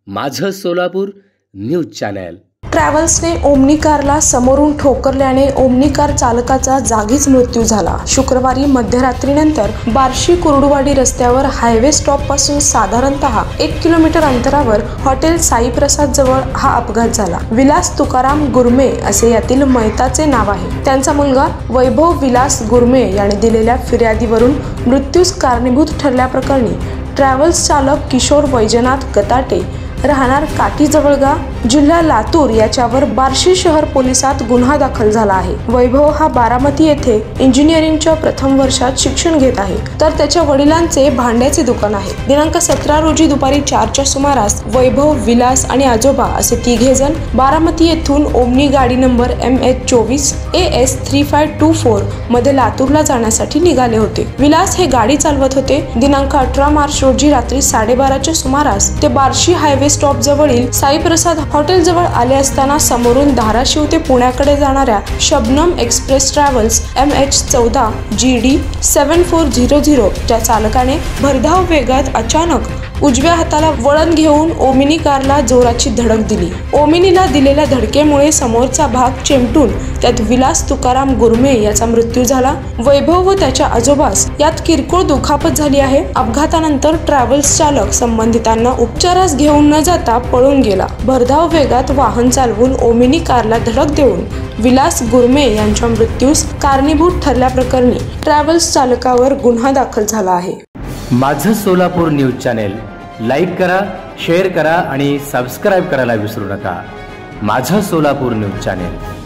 माझं Solapur news channel. ट्रॅव्हल्सने Omni कारला समोरून ठोकरल्याने ओमनी कार चालकाचा जागीच मृत्यू झाला। शुक्रवारी मध्यरात्रीनंतर बार्शी कुर्डुवाडी रस्त्यावर हायवे स्टॉप पासून साधारणतः 1 किलोमीटर अंतरावर हॉटेल साई प्रसाद जवळ हा अपघात झाला। विलास तुकाराम गुरमे असे यातील मयताचे नाव आहे। त्यांचा मुलगा वैभव विलास गुरमे याने दिलेल्या फिर्यादीवरून मृत्यूस कारणीभूत ठरल्याप्रकरणी ट्रॅव्हल्स चालक किशोर वैजनाथ गताटे राहणार काठी जवळगा जिल्हा लातूर याच्यावर बार्शी शहर पोलिसात गुन्हा दाखल झाला आहे। वैभव हा बारामती येथे इंजिनिअरिंगच्या प्रथम वर्षात शिक्षण घेत आहे, तर त्याच्या वडिलांचे भांड्याचे दुकान आहे। दिनांक 17 रोजी दुपारी 4च्या सुमारास वैभव, विलास आणि आजोबा असे तिघे जण बारामती येथून ओमनी गाडी नंबर MH24 AS 3524 मध्ये लातूरला जाण्यासाठी निघाले होते। विलास हे गाडी चालवत होते। दिनांक 18 मार्च रोजी रात्री 12:30च्या सुमारास ते बार्शी हायवे स्टॉप जवळील साई प्रसाद हॉटेल जवळ आले असताना समोरून धाराशिव ते पुण्याकडे जाणाऱ्या Shabnam express travels MH14 GD 7400 च्या चालकाने भरधाव वेगात अचानक उजव्या हाताला वळण घेऊन ओमिनी कारला जोराची धडक दिली। ओमिनीला दिलेल्या धडकेमुळे समोरचा भाग चिमटून त्यात विलास तुकाराम गुरमे याचा मृत्यू झाला। वैभव व त्याच्या आजोबास यात किरकोळ दुखापत झाली आहे। अपघातानंतर ट्रॅव्हल्स चालक संबंधितांना उपचारास घेऊन न जाता पळून गेला। भरधाव वेगात वाहन चालवून ओमिनी कारला धडक देऊन विलास गुरमे यांच्या मृत्यूस कारणीभूत ठरल्याप्रकरणी ट्रॅव्हल्स चालकावर गुन्हा दाखल झाला आहे। माझं सोलापूर न्यूज चॅनल लाईक करा, शेअर करा आणि सबस्क्राईब करायला विसरू नका। माझं सोलापूर न्यूज चॅनल।